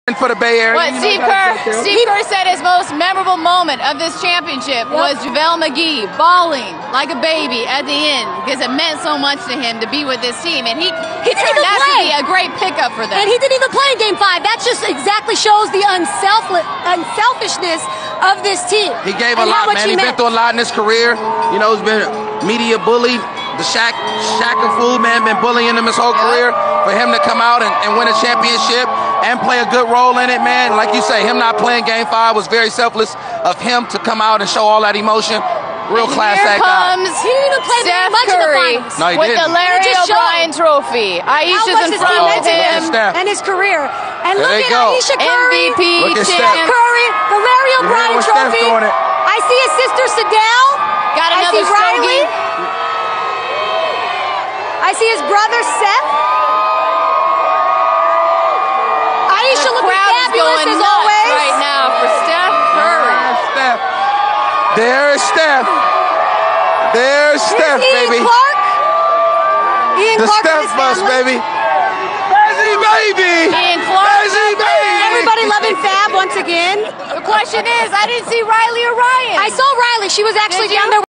for the Bay Area. What Steve Kerr said his most memorable moment of this championship was JaVale McGee bawling like a baby at the end because it meant so much to him to be with this team, and he turned out to be a great pickup for them. And he didn't even play in Game 5. That just exactly shows the unselfishness of this team. He gave a lot, man. He's been through a lot in his career. You know, he's been media bullied. The Shaq and Fool, man, been bullying him his whole career. For him to come out and win a championship and play a good role in it, man, like you say, him not playing Game 5 was very selfless of him to come out and show all that emotion. Real class act guy. He didn't even play very much in the finals. No, he with didn't. the Larry O'Brien Trophy. Aisha's in front of him. And his career. And there look at Ayesha Curry. MVP, Steph Curry, the Larry O'Brien Trophy. I see his sister Sadell. Got another Riley. I see his brother Seth. Ayesha looking fabulous as always. Right now for Steph Curry. There's Steph. There's Steph, baby. Ian Clark. The Steph bus, baby. Bezzy, baby. Ian Clark. Bezzy, baby. Everybody loving Fab once again. The question is, I didn't see Riley or Ryan. I saw Riley. She was actually down there.